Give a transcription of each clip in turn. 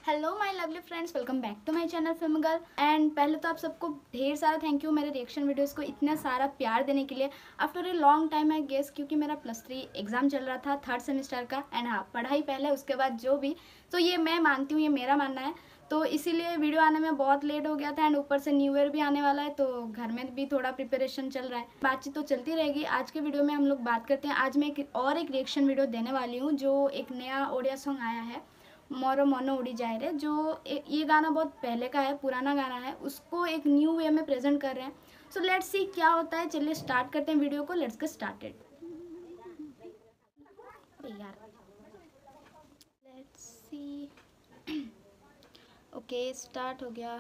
Hello my lovely friends, welcome back to my channel film girl. And पहले तो आप सबको ढेर सारा थैंक यू मेरे रिएक्शन वीडियोस को इतना सारा प्यार देने के लिए after a long time I guess, क्योंकि मेरा +3 एग्ज़ाम चल रहा था 3rd सेमेस्टर का। एंड हाँ, पढ़ाई पहले उसके बाद जो भी, तो ये मैं मानती हूँ, ये मेरा मानना है। तो इसीलिए वीडियो आने में बहुत लेट हो गया था। एंड ऊपर से न्यू ईयर भी आने वाला है, तो घर में भी थोड़ा प्रिपरेशन चल रहा है। बातचीत तो चलती रहेगी। आज के वीडियो में हम लोग बात करते हैं। आज मैं एक रिएक्शन वीडियो देने वाली हूँ, जो एक नया ओडिया सॉन्ग आया है, मोरो मनो उड़ी जाए रे। जो ये गाना बहुत पहले का है, पुराना गाना है, उसको एक न्यू वे में प्रेजेंट कर रहे हैं। सो लेट्स सी क्या होता है। चलिए स्टार्ट करते हैं वीडियो को। Let's get started. यार लेट्स सी। ओके, स्टार्ट हो गया।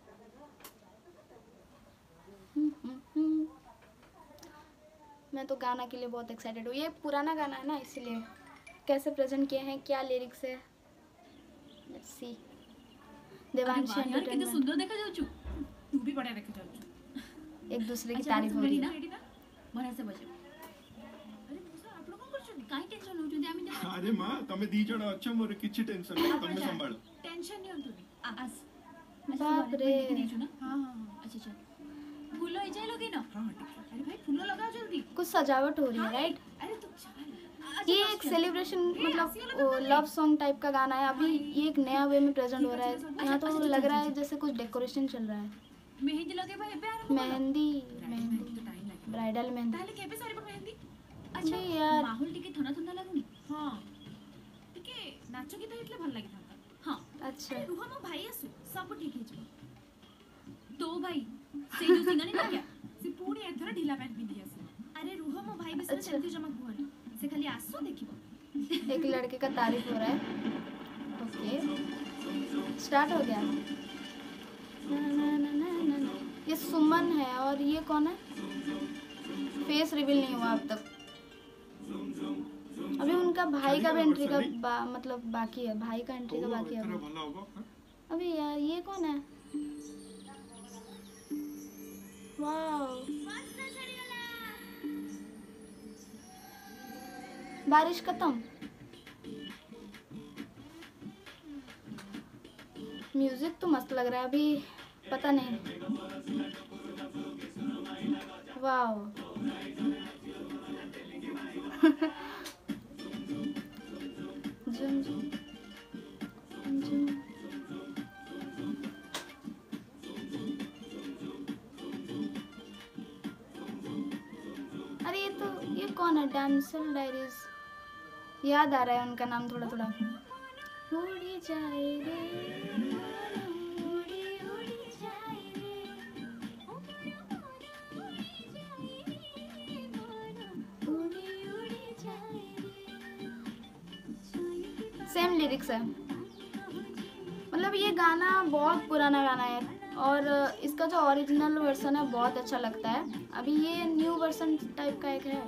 मैं तो गाना के लिए बहुत एक्साइटेड हूँ। ये पुराना गाना है ना, इसीलिए। कैसे प्रेजेंट किए हैं, क्या लिरिक्स है, लेट्स सी। देवांशी यार कितने एंटरटेनमेंट। सुंदर देखा जाउछु। तू भी बढ़िया देखा जाउछु। एक दूसरे की तारीफ हो रही है। रेडी ना बड़ा से बजे। अरे मोसा आप लोग कोन करछन? काई टेंशन होछु जे आमी अरे मां तमे दी जण अच्छ मोर किछि टेंशन नै, तमे संभाळ। टेंशन नहीं होतु आस। बाप रे। हां हां अच्छा चल। फूल हो जाए लोगे ना? हां ठीक है। अरे भाई फूल लगाओ जल्दी। कुछ सजावट हो रही है, राइट? अरे तू चल। ये एक सेलिब्रेशन मतलब लव सॉन्ग टाइप का गाना है। अभी ये एक नया वे में प्रेजेंट हो रहा है। यहाँ तो लग रहा है जैसे कुछ डेकोरेशन चल रहा है। मेहंदी लगे भाई प्यार मेहंदी ब्राइडल मेहंदी। ताले केबे सारी मेहंदी। अच्छा यार, माहौल टिके थंडा थंडा लागुनी। हां टिके नाचो गीत हेतले भल लागि थांता। हां अच्छा रुहा मो भाई आसु सब ठीक हे जबो। तो भाई से जो सिंगनी ना क्या से पूरी एथरा ढीला पैंट पिंदी आसी। अरे रुहा मो भाई बिसरे सेल्फी जमा गुहनी से खाली आसो देखिबो। एक लड़के का तारीफ हो रहा है। ओके स्टार्ट हो गया। ना, ना, ना, ना, ना, ना। ये सुमन है और ये कौन है? फेस रिवील नहीं हुआ अब तक। अभी उनका भाई का भी एंट्री का मतलब बाकी है। भाई का एंट्री का बाकी है अभी। यार ये कौन है? वाओ, बारिश खत्म। म्यूजिक तो मस्त लग रहा है। अभी पता नहीं। वाओ झुम झुम झुम। अरे ये कौन है? Damsel diaries. याद आ रहा है उनका नाम थोड़ा थोड़ा। उड़ी जाए रे, उड़ी उड़ी जाए रे, उड़ी उड़ी जाए रे। सेम लिरिक्स है। मतलब ये गाना बहुत पुराना गाना है और इसका जो ओरिजिनल वर्सन है बहुत अच्छा लगता है। अभी ये न्यू वर्सन टाइप का एक है।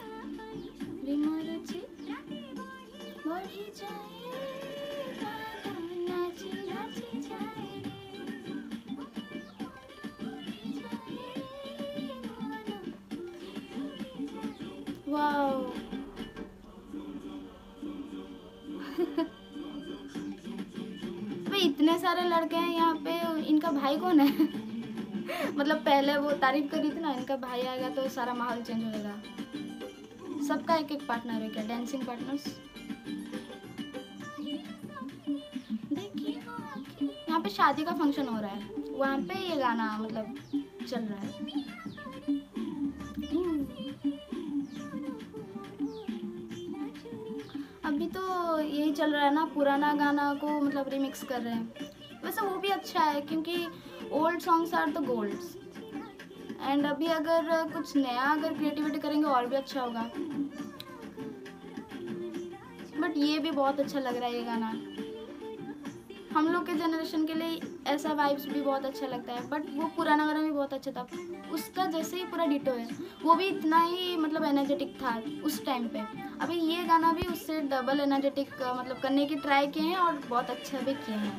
बढ़ी जाए, नाची नाची जाए, वाओ। भाई इतने सारे लड़के हैं यहाँ पे, इनका भाई कौन है? मतलब पहले वो तारीफ कर रही थी ना, इनका भाई आएगा तो सारा माहौल चेंज हो जाएगा। सबका एक एक पार्टनर है क्या? Dancing partners. यहाँ पे शादी का फंक्शन हो रहा है, वहाँ पे ये गाना मतलब चल रहा है। अभी तो यही चल रहा है ना, पुराना गाना को मतलब रिमिक्स कर रहे हैं। वैसे वो भी अच्छा है क्योंकि old songs are the golds. And अभी अगर कुछ नया अगर क्रिएटिविटी करेंगे और भी अच्छा होगा। बट ये भी बहुत अच्छा लग रहा है ये गाना। हम लोग के जनरेशन के लिए ऐसा वाइब्स भी बहुत अच्छा लगता है। बट वो पुराना गाना भी बहुत अच्छा था, उसका जैसे ही पूरा डिटो है। वो भी इतना ही मतलब एनर्जेटिक था उस टाइम पे। अभी ये गाना भी उससे डबल एनर्जेटिक मतलब करने की ट्राई किए हैं और बहुत अच्छा भी किए हैं।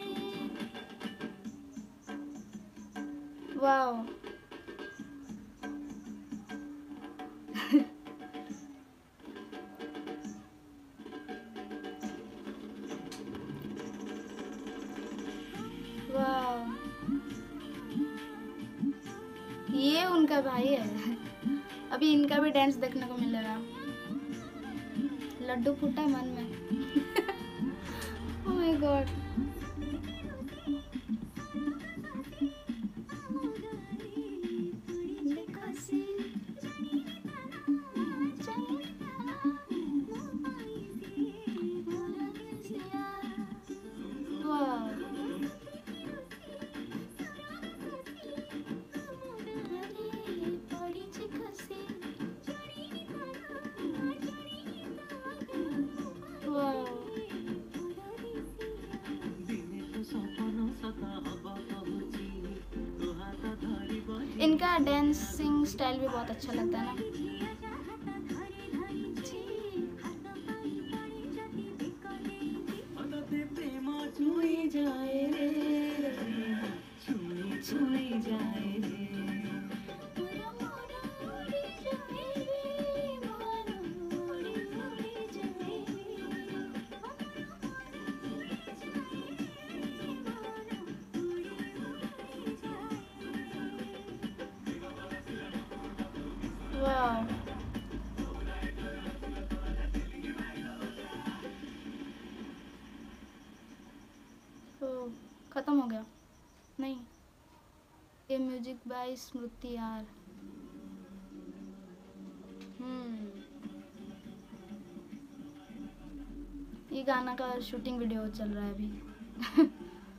वाओ ये उनका भाई है। अभी इनका भी डांस देखने को मिलेगा। लड्डू फूटा मन में। Oh my god. इनका डांसिंग स्टाइल भी बहुत अच्छा लगता है ना। वाह, तो खत्म हो गया नहीं। ये म्यूजिक बाय स्मृति यार। ये गाना का शूटिंग वीडियो चल रहा है अभी।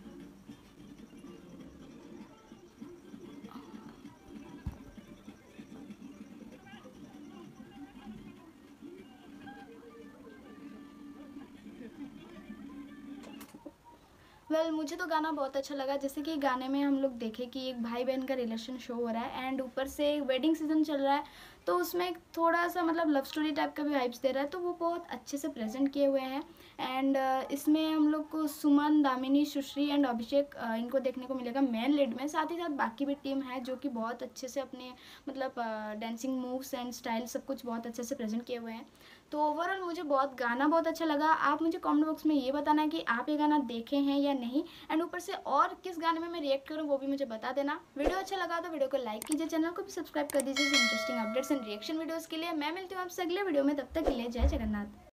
मुझे तो गाना बहुत अच्छा लगा। जैसे कि गाने में हम लोग देखें कि एक भाई बहन का रिलेशन शो हो रहा है एंड ऊपर से वेडिंग सीजन चल रहा है, तो उसमें थोड़ा सा मतलब लव स्टोरी टाइप का भी वाइब्स दे रहा है, तो वो बहुत अच्छे से प्रेजेंट किए हुए हैं। एंड इसमें हम लोग को सुमन, दामिनी, सुश्री एंड अभिषेक इनको देखने को मिलेगा मेन लीड में। साथ ही साथ बाकी भी टीम है जो कि बहुत अच्छे से अपने मतलब डांसिंग मूव्स एंड स्टाइल सब कुछ बहुत अच्छे से प्रेजेंट किए हुए हैं। तो ओवरऑल मुझे गाना बहुत अच्छा लगा। आप मुझे कमेंट बॉक्स में ये बताना है कि आप ये गाना देखे हैं या नहीं, एंड ऊपर से और किस गाने में मैं रिएक्ट करूँ वो भी मुझे बता देना। वीडियो अच्छा लगा तो वीडियो को लाइक कीजिए, चैनल को भी सब्सक्राइब कर दीजिए interesting updates and reaction videos के लिए। मैं मिलती हूँ आपसे अगले वीडियो में, तब तक के लिए जय जगन्नाथ।